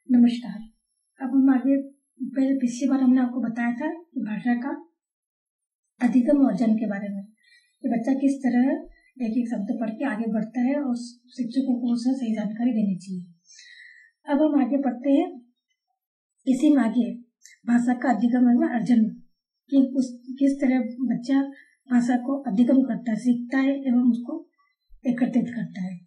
नमस्कार। अब हम आगे पिछली बार हमने आपको बताया था कि भाषा का अधिगम और अध्ययन के बारे में कि बच्चा किस तरह एक एक शब्द पढ़ के आगे बढ़ता है और शिक्षकों को उसे सही जानकारी देनी चाहिए। अब हम आगे पढ़ते हैं इसी में आगे भाषा का अधिगम एवं अर्जन कि किस तरह बच्चा भाषा को अधिगम करता है, सीखता है एवं उसको एकत्रित करता है।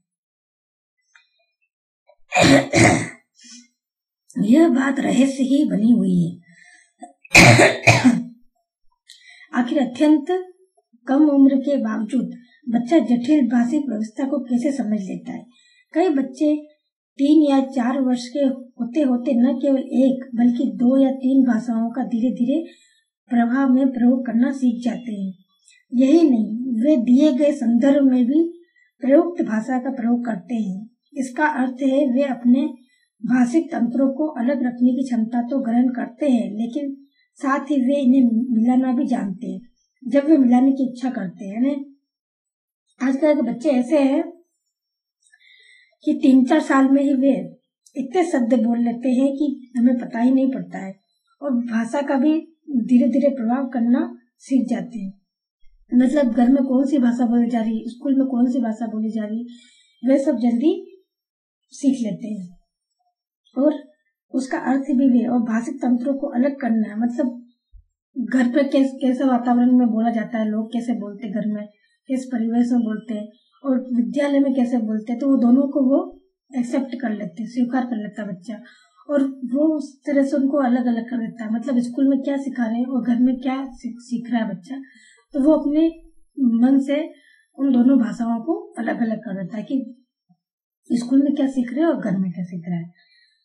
यह बात रहस्य ही बनी हुई है। आखिर अत्यंत कम उम्र के बावजूद बच्चा जटिल भाषिक व्यवस्था को कैसे समझ लेता है। कई बच्चे 3 या 4 वर्ष के होते होते न केवल एक बल्कि 2 या 3 भाषाओं का धीरे धीरे प्रभाव में प्रयोग करना सीख जाते हैं। यही नहीं, वे दिए गए संदर्भ में भी प्रयुक्त भाषा का प्रयोग करते हैं। इसका अर्थ है वे अपने भाषिक तंत्रों को अलग रखने की क्षमता तो ग्रहण करते हैं, लेकिन साथ ही वे इन्हें मिलाना भी जानते हैं जब वे मिलाने की इच्छा करते हैं। आजकल के बच्चे ऐसे हैं कि 3-4 साल में ही वे इतने शब्द बोल लेते हैं कि हमें पता ही नहीं पड़ता है और भाषा का भी धीरे धीरे प्रभाव करना सीख जाते हैं। मतलब घर में कौन सी भाषा बोली जा रही, स्कूल में कौन सी भाषा बोली जा रही, वे सब जल्दी सीख लेते हैं और उसका अर्थ भी और भाषिक तंत्रों को अलग करना है। मतलब घर पे कैसे वातावरण में बोला जाता है, लोग कैसे बोलते घर में, किस परिवेश में बोलते हैं और विद्यालय में कैसे बोलते हैं, तो वो दोनों को वो एक्सेप्ट कर लेते हैं, स्वीकार कर लेता है बच्चा और वो उस तरह से उनको अलग अलग कर देता है। मतलब स्कूल में क्या सिखा रहे हैं और घर में क्या सीख रहा है बच्चा, तो वो अपने मन से उन दोनों भाषाओं को अलग अलग कर देता है कि स्कूल में क्या सीख रहे हैं और घर में क्या सीख रहा है।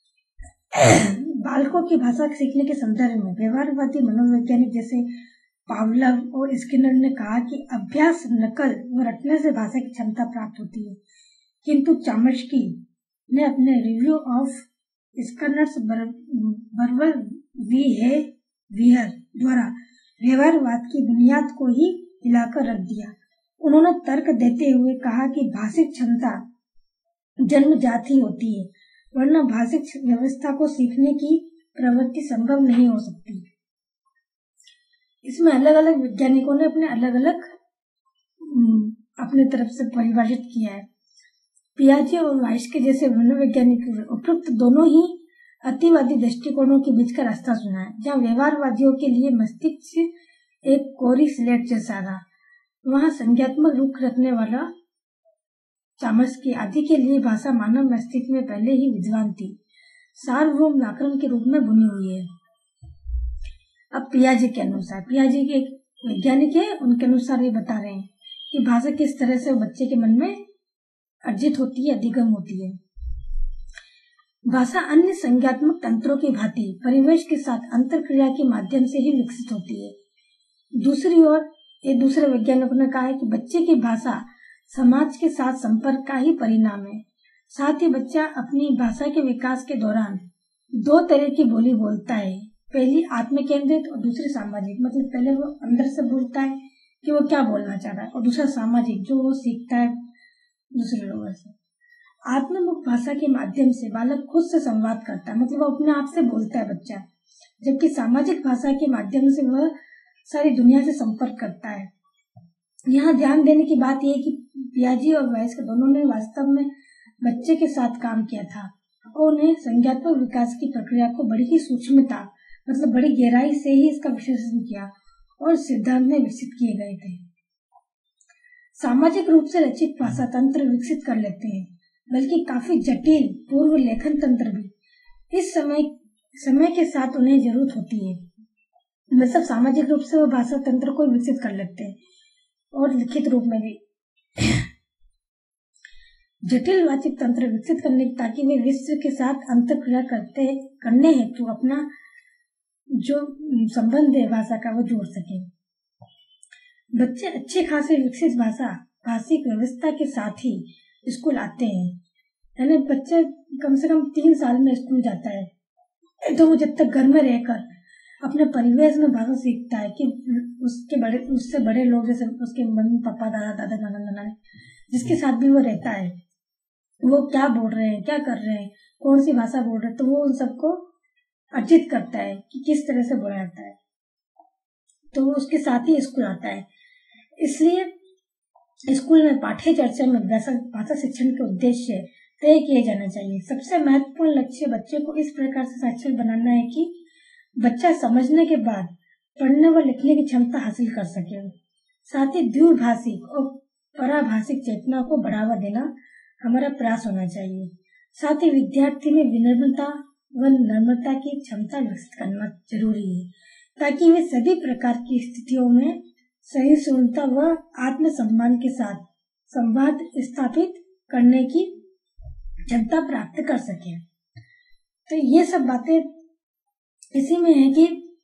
बालकों की भाषा सीखने के संदर्भ में व्यवहारवादी मनोवैज्ञानिक जैसे पावलोव और स्किनर ने कहा कि अभ्यास, नकल व रटने से भाषा की क्षमता प्राप्त होती है, किंतु चॉम्स्की ने अपने review of Skinner's verbal behaviour द्वारा व्यवहारवाद की बुनियाद को ही हिलाकर रख दिया। उन्होंने तर्क देते हुए कहा कि भाषिक क्षमता जन्मजात ही होती है, वरना भाषिक व्यवस्था को सीखने की प्रवृत्ति संभव नहीं हो सकती। इसमें अलग अलग वैज्ञानिकों ने अपने अलग अलग अपने तरफ से परिभाषित किया है। पियाजे और वाइस्के जैसे मनोवैज्ञानिक उपयुक्त दोनों ही अतिवादी दृष्टिकोणों के बीच का रास्ता चुना है। जहाँ व्यवहारवादियों के लिए मस्तिष्क एक कोरी स्लेट जैसा था, वहाँ संज्ञात्मक रुख रखने वाला चॉम्स्की आदि के लिए भाषा मानव मस्तिष्क में पहले ही विद्वान थी, सार्वभौम व्याकरण के रूप में बुनी हुई है। अब पियाजे के अनुसार, पियाजे के एक वैज्ञानिक है, उनके अनुसार ये बता रहे हैं कि भाषा किस तरह से बच्चे के मन में अर्जित होती है, अधिगम होती है। भाषा अन्य संज्ञात्मक तंत्रों की भांति परिवेश के साथ अंतरक्रिया के माध्यम से ही विकसित होती है। दूसरी ओर एक दूसरे वैज्ञानिकों ने कहा है कि बच्चे की भाषा समाज के साथ संपर्क का ही परिणाम है। साथ ही बच्चा अपनी भाषा के विकास के दौरान 2 तरह की बोली बोलता है, पहली आत्म केंद्रित और दूसरी सामाजिक। मतलब पहले वो अंदर से बोलता है कि वो क्या बोलना चाह रहा है और दूसरा सामाजिक, जो वो सीखता है दूसरे लोगों से। आत्ममुख भाषा के माध्यम से बालक खुद से संवाद करता है, मतलब वो अपने आप से बोलता है बच्चा, जबकि सामाजिक भाषा के माध्यम से वह सारी दुनिया से संपर्क करता है। यहाँ ध्यान देने की बात यह है कि पियाजे और वाइस्के दोनों ने वास्तव में बच्चे के साथ काम किया था और उन्हें संज्ञात्मक विकास की प्रक्रिया को बड़ी ही सूक्ष्मता, मतलब बड़ी गहराई से ही इसका विश्लेषण किया और सिद्धांत में विकसित किए गए थे। सामाजिक रूप से रचित भाषा तंत्र विकसित कर लेते हैं, बल्कि काफी जटिल पूर्व लेखन तंत्र भी इस समय के साथ उन्हें जरूरत होती है। मतलब सामाजिक रूप से वो भाषा तंत्र को विकसित कर लेते हैं और लिखित रूप में भी जटिल वाचिक तंत्र विकसित करने ताकि वे विश्व के साथ अंतरक्रिया करने हेतु अपना जो संबंध है भाषा का वो जोड़ सके। बच्चे अच्छे खासे विकसित भाषिक व्यवस्था के साथ ही स्कूल आते हैं। यानी बच्चे कम से कम 3 साल में स्कूल जाता है, तो वो जब तक घर में रहकर अपने परिवेश में भाषा सीखता है कि उससे बड़े लोग जैसे उसके मम्मी पापा, दादा दादा, नाना नाना जिसके साथ भी वो रहता है, वो क्या बोल रहे हैं, क्या कर रहे हैं, कौन सी भाषा बोल रहे हैं, तो वो उन सबको अर्जित करता है कि किस तरह से बोला जाता है, तो वो उसके साथ ही स्कूल आता है। इसलिए स्कूल में पाठ्य चर्चा में भाषा शिक्षण के उद्देश्य तय किए जाना चाहिए। सबसे महत्वपूर्ण लक्ष्य बच्चे को इस प्रकार से साक्षर बनाना है कि बच्चा समझने के बाद पढ़ने व लिखने की क्षमता हासिल कर सके। साथ ही द्विभाषिक और पराभाषिक चेतना को बढ़ावा देना हमारा प्रयास होना चाहिए। साथ ही विद्यार्थी में विनम्रता व नम्रता की क्षमता विकसित करना जरूरी है, ताकि वे सभी प्रकार की स्थितियों में सहिष्णुता व आत्मसम्मान के साथ संवाद स्थापित करने की क्षमता प्राप्त कर सके। तो ये सब बातें इसी में है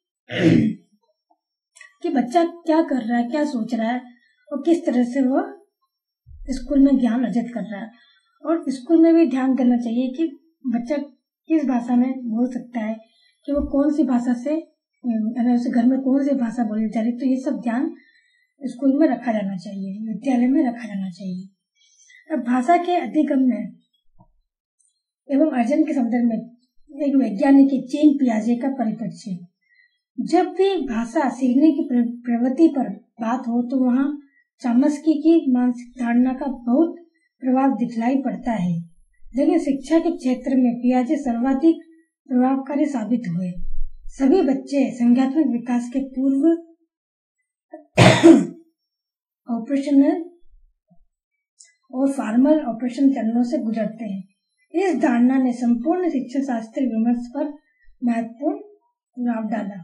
कि बच्चा क्या कर रहा है, क्या सोच रहा है और किस तरह से वो स्कूल में ज्ञान अर्जित कर रहा है। और स्कूल में भी ध्यान देना चाहिए कि बच्चा किस भाषा में बोल सकता है, कि वो कौन सी भाषा से, उसे घर में कौन सी भाषा बोली जा रही, तो ये सब ध्यान स्कूल में रखा जाना चाहिए, विद्यालय में रखा जाना चाहिए। अब भाषा के अधिगमन एवं अर्जन के संदर्भ में एक वैज्ञानिक चीन पियाजे का परिप्रेक्ष्य। जब भी भाषा सीखने की प्रवृत्ति पर बात हो तो वहाँ चाम्स्की की मानसिक धारणा का बहुत प्रभाव दिखलाई पड़ता है, लेकिन शिक्षा के क्षेत्र में पियाजे सर्वाधिक प्रभावकारी साबित हुए। सभी बच्चे संज्ञात्मक विकास के पूर्व ऑपरेशनल और फॉर्मल ऑपरेशन चरणों से गुजरते हैं। इस धारणा ने संपूर्ण शिक्षा शास्त्र विमर्श पर महत्वपूर्ण प्रभाव डाला।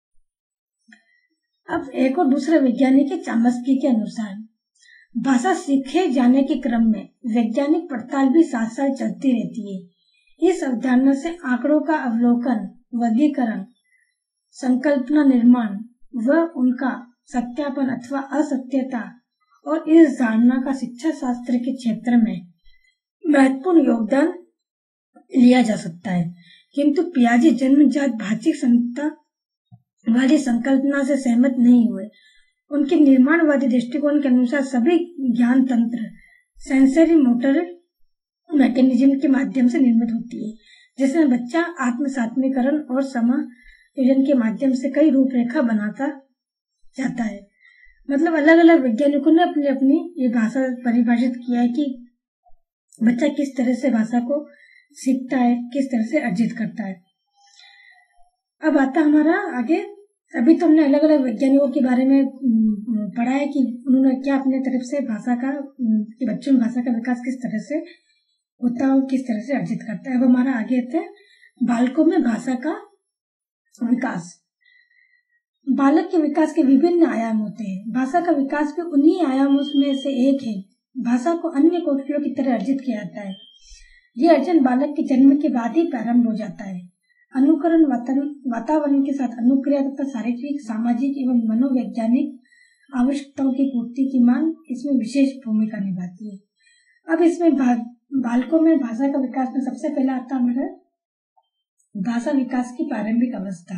अब एक और दूसरे वैज्ञानिक चाम्स्की के अनुसार भाषा सीखे जाने के क्रम में वैज्ञानिक पड़ताल भी साथ साथ चलती रहती है। इस अवधारणा से आंकड़ों का अवलोकन, वर्गीकरण, संकल्पना निर्माण व उनका सत्यापन अथवा असत्यता और इस धारणा का शिक्षा शास्त्र के क्षेत्र में महत्वपूर्ण योगदान लिया जा सकता है। किंतु पियाजे जन्मजात भाषिक क्षमता वाली संकल्पना से सहमत नहीं हुए। उनके निर्माणवादी दृष्टिकोण के अनुसार सभी ज्ञान तंत्र सेंसरी मोटर मैकेनिज्म के माध्यम से निर्मित होती है, जिसमें बच्चा आत्मसात्मीकरण और समायोजन के माध्यम से कई रूपरेखा बनाता जाता है। मतलब अलग अलग वैज्ञानिकों ने अपनी अपनी ये भाषा परिभाषित किया है कि बच्चा किस तरह से भाषा को सीखता है, किस तरह से अर्जित करता है। अब आता हमारा आगे, अभी तो हमने अलग अलग वैज्ञानिकों के बारे में पढ़ा है कि उन्होंने क्या अपने तरफ से भाषा का, कि बच्चों में भाषा का विकास किस तरह से होता है और किस तरह से अर्जित करता है। अब हमारा आगे आता है बालकों में भाषा का विकास। बालक के विकास के विभिन्न आयाम होते हैं। भाषा का विकास भी उन्हीं आयामों में से एक है। भाषा को अन्य कौशलों की तरह अर्जित किया जाता है। यह अर्जन बालक के जन्म के बाद ही प्रारंभ हो जाता है। अनुकरण वातावरण के साथ अनुक्रिया तथा शारीरिक, सामाजिक एवं मनोवैज्ञानिक आवश्यकताओं की पूर्ति की मांग इसमें विशेष भूमिका निभाती है। अब इसमें बालकों में भाषा का विकास में सबसे पहला आता हमारा भाषा विकास की प्रारंभिक अवस्था।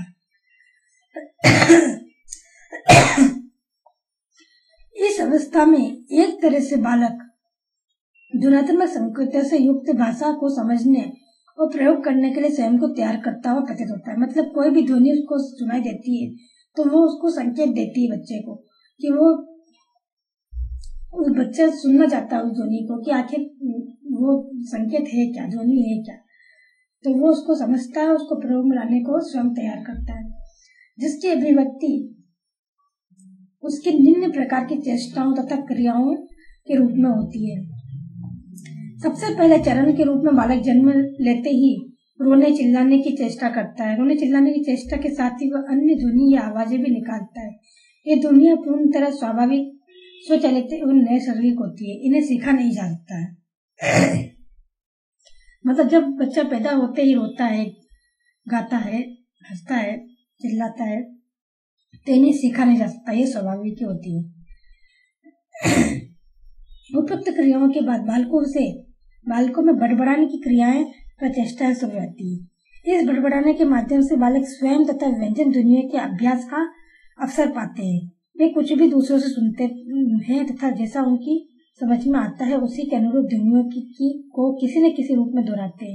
इस अवस्था में एक तरह से बालक ध्वन्यात्मक संकेतों से युक्त भाषा को समझने और प्रयोग करने के लिए स्वयं को तैयार करता हुआ प्रतीत होता है। मतलब कोई भी ध्वनि उसको सुनाई देती है तो वो उसको संकेत देती है बच्चे को, कि वो बच्चा सुनना चाहता है उस ध्वनि को, कि आखिर वो संकेत है क्या, ध्वनि है क्या। तो वो उसको समझता है, उसको प्रयोग में लाने को स्वयं तैयार करता है, जिसकी अभिव्यक्ति उसके निम्न प्रकार की चेष्टाओं तथा क्रियाओं के रूप में होती है। सबसे पहले चरण के रूप में बालक जन्म लेते ही रोने चिल्लाने की चेष्टा करता है। रोने चिल्लाने की चेष्टा के साथ ही वह अन्य ध्वनि या आवाजें भी निकालता है। ये ध्वनियां पूर्ण तरह स्वाभाविक, स्वचालित एवं नैसर्गिक होती है। इन्हें सीखा नहीं जा सकता है। मतलब जब बच्चा पैदा होते ही रोता है, गाता है, हंसता है, चिल्लाता है, तो इन्हें सीखा नहीं जा सकता, ये स्वाभाविक होती है। उपयुक्त क्रियाओं के बाद बालकों में बड़बड़ाने की क्रियाएं व चेष्टाएं शुरू होती है। इस बड़बड़ाने के माध्यम से बालक स्वयं तथा व्यंजन दुनिया के अभ्यास का अवसर पाते हैं। वे कुछ भी दूसरों से सुनते हैं तथा जैसा उनकी समझ में आता है उसी के अनुरूप ध्वनियों को किसी न किसी रूप में दोहराते हैं।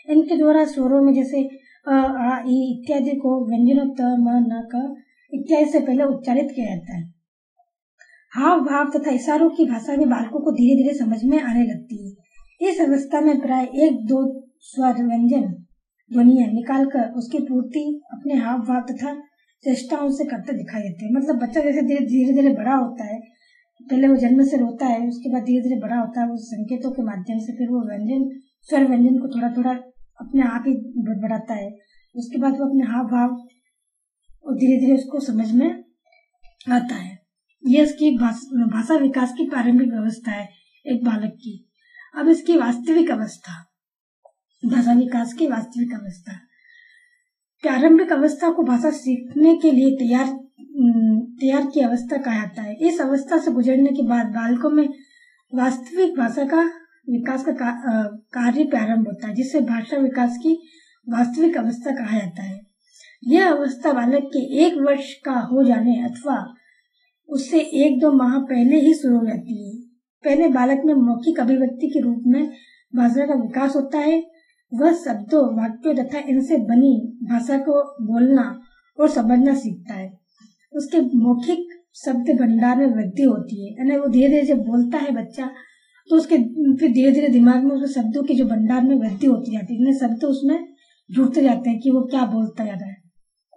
इनके द्वारा स्वरों में जैसे अ, आ, ई इत्यादि को व्यंजनों त, म, न, क इत्यादि से पहले उच्चारित किया जाता है। हाव भाव तथा इशारों की भाषा भी बालकों को धीरे धीरे समझ में आने लगती है। इस अवस्था में प्राय 1-2 स्वर व्यंजन ध्वनियां निकालकर उसकी पूर्ति अपने हाव भाव तथा चेष्टाओं से करते दिखाई देते हैं। मतलब बच्चा जैसे धीरे धीरे बड़ा होता है, पहले वो जन्म से रोता है, उसके बाद धीरे धीरे बड़ा होता है, उस संकेतों के माध्यम से फिर वो स्वर व्यंजन को थोड़ा थोड़ा अपने आप ही बढ़ाता है। उसके बाद वो अपने हाव भाव और धीरे धीरे उसको समझ में आता है। ये इसकी भाषा विकास की प्रारंभिक अवस्था है एक बालक की। अब इसकी वास्तविक अवस्था, भाषा विकास की वास्तविक अवस्था, प्रारंभिक अवस्था को भाषा सीखने के लिए तैयार की अवस्था कहा जाता है। इस अवस्था से गुजरने के बाद बालकों में वास्तविक भाषा का विकास का कार्य प्रारंभ होता है, जिससे भाषा विकास की वास्तविक अवस्था कहा जाता है। यह अवस्था बालक के 1 वर्ष का हो जाने अथवा उससे 1-2 माह पहले ही शुरू हो जाती है। पहले बालक में मौखिक अभिव्यक्ति के रूप में भाषा का विकास होता है। वह शब्दों, वाक्यों तथा इनसे बनी भाषा को बोलना और समझना सीखता है। उसके मौखिक शब्द भंडार में वृद्धि होती है, यानी वो धीरे धीरे जब बोलता है बच्चा तो उसके फिर धीरे धीरे दिमाग में उसके शब्दों के जो भंडार में वृद्धि होती जाती है, शब्द उसमें जुड़ते जाते हैं कि वो क्या बोलता जा रहा है।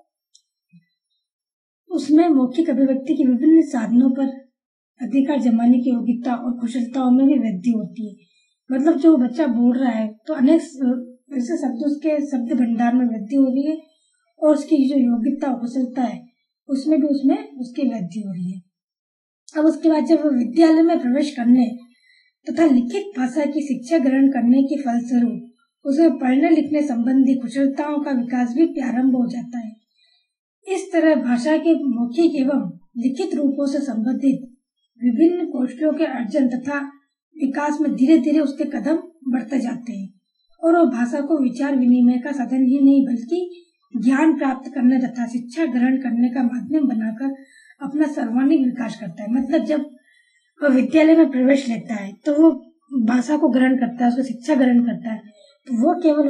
उसमें मौखिक अभिव्यक्ति के विभिन्न साधनों पर अधिकार जमाने की योग्यता और कुशलताओं में भी वृद्धि होती है। मतलब जो बच्चा बोल रहा है तो अनेक ऐसे शब्दों के शब्द भंडार में वृद्धि हो रही है और उसकी जो योग्यता और कुशलता है उसमें भी उसकी वृद्धि हो रही है। अब उसके बाद जब वो विद्यालय में प्रवेश करने तथा लिखित भाषा की शिक्षा ग्रहण करने के फलस्वरूप उसे पढ़ने लिखने संबंधी कुशलताओं का विकास भी प्रारंभ हो जाता है। इस तरह भाषा के मौखिक एवं लिखित रूपों से संबंधित विभिन्न कौशलों के अर्जन तथा विकास में धीरे धीरे उसके कदम बढ़ते जाते हैं और वो भाषा को विचार विनिमय का साधन ही नहीं बल्कि ज्ञान प्राप्त करने तथा शिक्षा ग्रहण करने का माध्यम बनाकर अपना सर्वांगीण विकास करता है। मतलब जब वह विद्यालय में प्रवेश लेता है तो वो भाषा को ग्रहण करता है, उसको शिक्षा ग्रहण करता है, तो वो केवल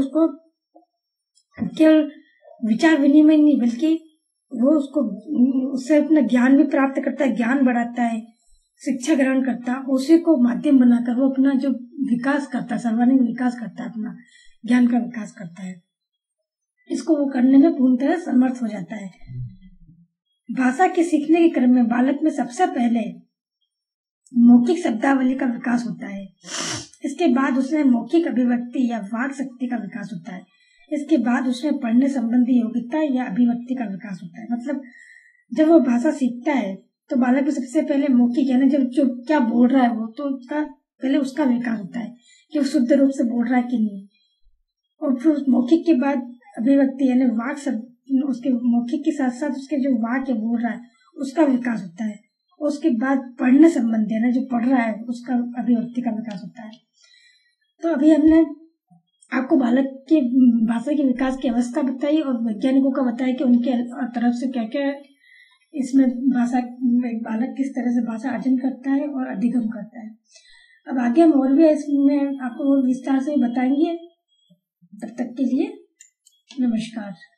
विचार विनिमय नहीं बल्कि वो उससे अपना ज्ञान भी प्राप्त करता है, ज्ञान बढ़ाता है, शिक्षा ग्रहण करता है, उसी को माध्यम बनाकर वो अपना जो विकास करता है, सर्वांगीण विकास करता है, अपना ज्ञान का विकास करता है। इसको वो करने में पूर्ण तरह समर्थ हो जाता है। भाषा के सीखने के क्रम में बालक में सबसे पहले मौखिक शब्दावली का विकास होता है। इसके बाद उसमें मौखिक अभिव्यक्ति या वाक शक्ति का विकास होता है। इसके बाद उसमें पढ़ने संबंधी योग्यता या अभिव्यक्ति का विकास होता है। मतलब जब वो भाषा सीखता है तो बालक में सबसे पहले मौखिक यानी जब जो क्या बोल रहा है वो तो पहले उसका विकास होता है कि वो शुद्ध रूप से बोल रहा है कि नहीं, और फिर मौखिक के बाद अभिव्यक्ति यानी वाक शब्द, उसके मौखिक के साथ साथ उसके जो वाक्य बोल रहा है उसका विकास होता है। उसके बाद पढ़ने संबंधी है ना, जो पढ़ रहा है उसका अभिव्यक्ति का विकास होता है। तो अभी हमने आपको बालक के भाषा के विकास की अवस्था बताई और वैज्ञानिकों का बताया कि उनके तरफ से क्या क्या इसमें भाषा बालक किस तरह से भाषा अर्जन करता है और अधिगम करता है। अब आगे हम और भी इसमें आपको और विस्तार से बताएंगे। तब तक के लिए नमस्कार।